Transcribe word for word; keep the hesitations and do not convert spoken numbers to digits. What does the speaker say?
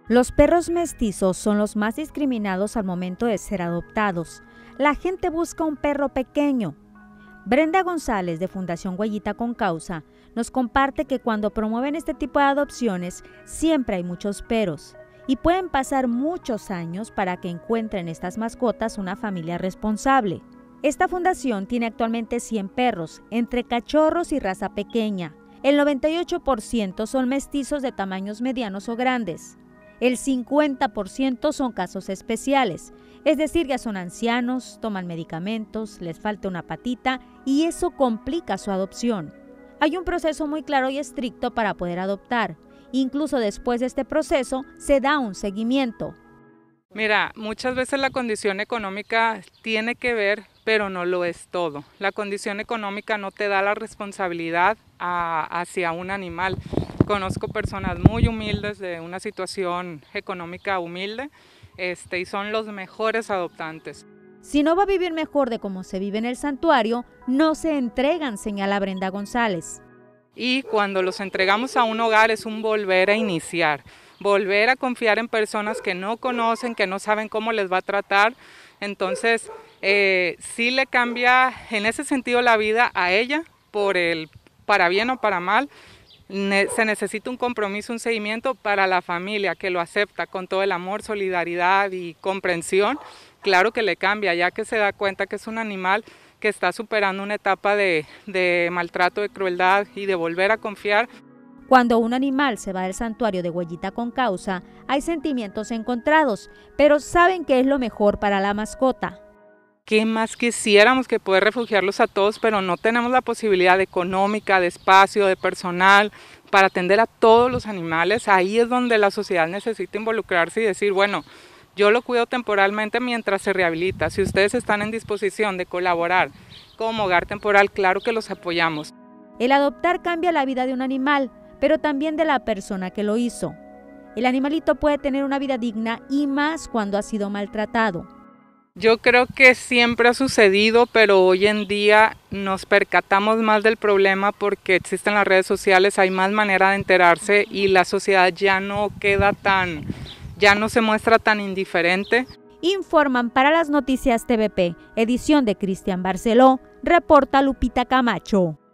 Los perros mestizos son los más discriminados al momento de ser adoptados. La gente busca un perro pequeño. Brenda González, de Fundación Huellita con Causa, nos comparte que cuando promueven este tipo de adopciones, siempre hay muchos peros y pueden pasar muchos años para que encuentren estas mascotas una familia responsable. Esta fundación tiene actualmente cien perros, entre cachorros y raza pequeña. El noventa y ocho por ciento son mestizos de tamaños medianos o grandes. El cincuenta por ciento son casos especiales, es decir, ya son ancianos, toman medicamentos, les falta una patita y eso complica su adopción. Hay un proceso muy claro y estricto para poder adoptar. Incluso después de este proceso se da un seguimiento. Mira, muchas veces la condición económica tiene que ver, pero no lo es todo. La condición económica no te da la responsabilidad a, hacia un animal. Conozco personas muy humildes de una situación económica humilde este, y son los mejores adoptantes. Si no va a vivir mejor de cómo se vive en el santuario, no se entregan, señala Brenda González. Y cuando los entregamos a un hogar es un volver a iniciar, volver a confiar en personas que no conocen, que no saben cómo les va a tratar. Entonces, eh, sí le cambia en ese sentido la vida a ella, por el, para bien o para mal. Ne- se necesita un compromiso, un seguimiento para la familia que lo acepta con todo el amor, solidaridad y comprensión. Claro que le cambia, ya que se da cuenta que es un animal que está superando una etapa de, de maltrato, de crueldad y de volver a confiar. Cuando un animal se va del santuario de Huellita con Causa, hay sentimientos encontrados, pero saben que es lo mejor para la mascota. ¿Qué más quisiéramos que poder refugiarlos a todos, pero no tenemos la posibilidad económica, de espacio, de personal para atender a todos los animales? Ahí es donde la sociedad necesita involucrarse y decir, bueno, yo lo cuido temporalmente mientras se rehabilita. Si ustedes están en disposición de colaborar como hogar temporal, claro que los apoyamos. El adoptar cambia la vida de un animal, pero también de la persona que lo hizo. El animalito puede tener una vida digna y más cuando ha sido maltratado. Yo creo que siempre ha sucedido, pero hoy en día nos percatamos más del problema porque existen las redes sociales, hay más manera de enterarse y la sociedad ya no queda tan, ya no se muestra tan indiferente. Informan para las noticias T V P, edición de Cristian Barceló, reporta Lupita Camacho.